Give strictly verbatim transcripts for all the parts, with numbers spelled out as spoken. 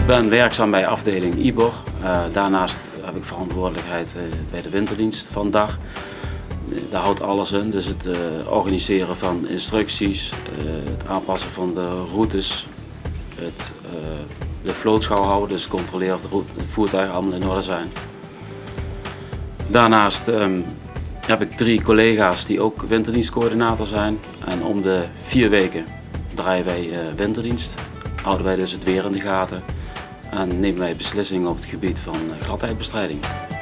ben werkzaam bij afdeling I B O R. Uh, daarnaast heb ik verantwoordelijkheid uh, bij de winterdienst van D A R. Uh, daar houdt alles in, dus het uh, organiseren van instructies, uh, het aanpassen van de routes, het, uh, de vlootschouw houden, dus controleren of de, route, de voertuigen allemaal in orde zijn. Daarnaast um, heb ik drie collega's die ook winterdienstcoördinator zijn en om de vier weken draaien wij uh, winterdienst. Houden wij dus het weer in de gaten en nemen wij beslissingen op het gebied van gladheidbestrijding.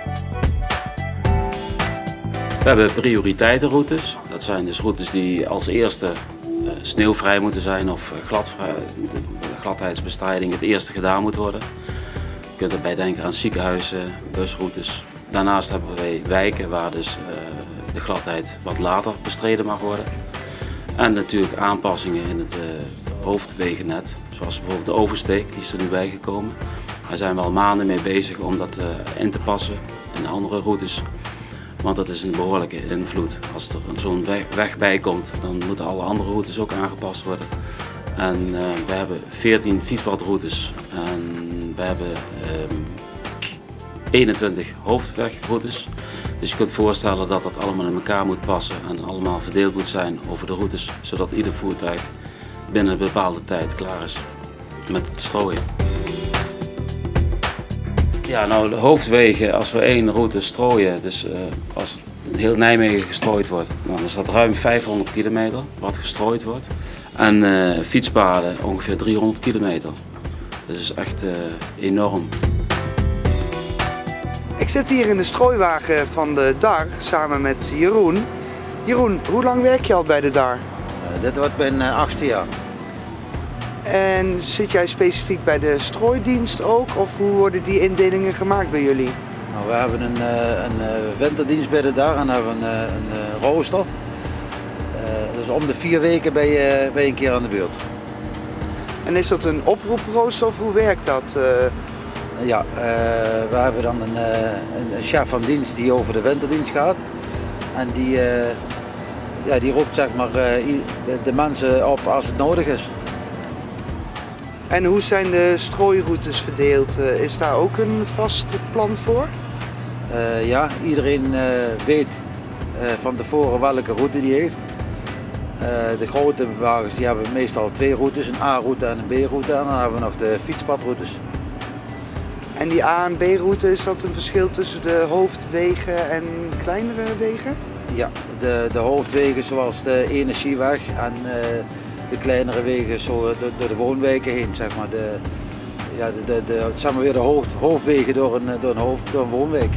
We hebben prioriteitenroutes. Dat zijn dus routes die als eerste sneeuwvrij moeten zijn of gladvrij, de gladheidsbestrijding het eerste gedaan moet worden. Je kunt erbij denken aan ziekenhuizen, busroutes. Daarnaast hebben wij wijken waar dus de gladheid wat later bestreden mag worden. En natuurlijk aanpassingen in het hoofdwegennet, zoals bijvoorbeeld de oversteek, die is er nu bijgekomen. Daar zijn we al maanden mee bezig om dat in te passen in andere routes. Want dat is een behoorlijke invloed. Als er zo'n weg bij komt, dan moeten alle andere routes ook aangepast worden. En uh, we hebben veertien fietspadroutes en we hebben um, eenentwintig hoofdwegroutes. Dus je kunt voorstellen dat dat allemaal in elkaar moet passen en allemaal verdeeld moet zijn over de routes, zodat ieder voertuig binnen een bepaalde tijd klaar is met het strooien. Ja, nou de hoofdwegen, als we één route strooien, dus uh, als heel Nijmegen gestrooid wordt, dan is dat ruim vijfhonderd kilometer wat gestrooid wordt. En uh, fietspaden ongeveer driehonderd kilometer. Dat is echt uh, enorm. Ik zit hier in de strooiwagen van de D A R samen met Jeroen. Jeroen, hoe lang werk je al bij de D A R? Uh, dit wordt mijn uh, achtste jaar. En zit jij specifiek bij de strooidienst ook, of hoe worden die indelingen gemaakt bij jullie? Nou, we hebben een, een winterdienst bij de D A R en hebben een, een rooster. Uh, dus om de vier weken ben je, ben je een keer aan de beurt. En is dat een oproeprooster of hoe werkt dat? Uh... Ja, uh, we hebben dan een, een chef van dienst die over de winterdienst gaat. En die, uh, ja, die roept zeg maar, uh, de, de mensen op als het nodig is. En hoe zijn de strooiroutes verdeeld? Is daar ook een vast plan voor? Uh, ja, iedereen uh, weet uh, van tevoren welke route die heeft. Uh, de grote wagens die hebben meestal twee routes, een A-route en een B-route. En dan hebben we nog de fietspadroutes. En die A- en B-route, is dat een verschil tussen de hoofdwegen en kleinere wegen? Ja, de, de hoofdwegen zoals de Energieweg en uh, de kleinere wegen zo door, door de woonwijken heen, zeg maar. De, ja, de, de, de, zeg maar weer de hoofd, hoofdwegen door een, door, een hoofd, door een woonwijk.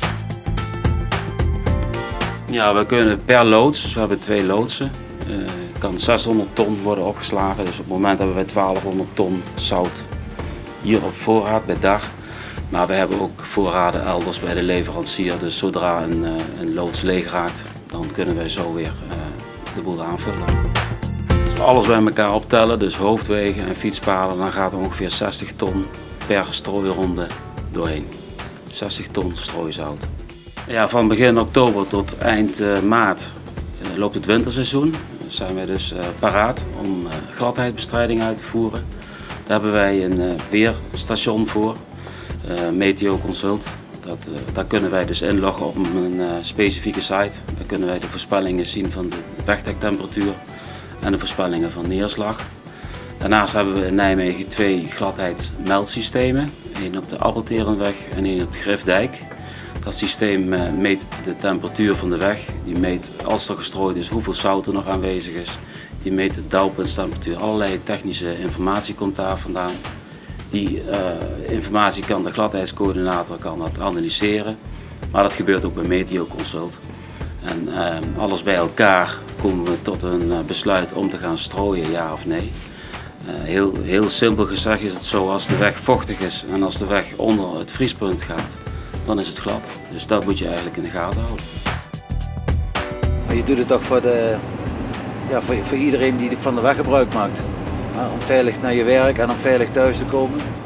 Ja, we kunnen per loods, dus we hebben twee loodsen, uh, kan zeshonderd ton worden opgeslagen. Dus op het moment hebben wij twaalfhonderd ton zout hier op voorraad bij D A R. Maar we hebben ook voorraden elders bij de leverancier, dus zodra een, een loods leeg raakt, dan kunnen wij zo weer uh, de boel aanvullen. Als we alles bij elkaar optellen, dus hoofdwegen en fietspaden, dan gaat er ongeveer zestig ton per strooironde doorheen. zestig ton strooizout. Ja, van begin oktober tot eind uh, maart uh, loopt het winterseizoen. Dan zijn wij dus uh, paraat om uh, gladheidbestrijding uit te voeren. Daar hebben wij een uh, weerstation voor. Uh, Meteo Consult. Dat, uh, daar kunnen wij dus inloggen op een uh, specifieke site. Daar kunnen wij de voorspellingen zien van de wegdektemperatuur en de voorspellingen van neerslag. Daarnaast hebben we in Nijmegen twee gladheidsmeldsystemen. Eén op de Appelterenweg en één op de Griffdijk. Dat systeem uh, meet de temperatuur van de weg. Die meet, als er gestrooid is, hoeveel zout er nog aanwezig is. Die meet de dauwpuntstemperatuur. Allerlei technische informatie komt daar vandaan. Die uh, informatie kan de gladheidscoördinator kan dat analyseren, maar dat gebeurt ook bij Meteo Consult. En uh, alles bij elkaar komen we tot een uh, besluit om te gaan strooien, ja of nee. Uh, heel, heel simpel gezegd is het zo, als de weg vochtig is en als de weg onder het vriespunt gaat, dan is het glad. Dus dat moet je eigenlijk in de gaten houden. Maar je doet het toch voor, de, ja, voor, voor iedereen die van de weg gebruik maakt. Om veilig naar je werk en om veilig thuis te komen.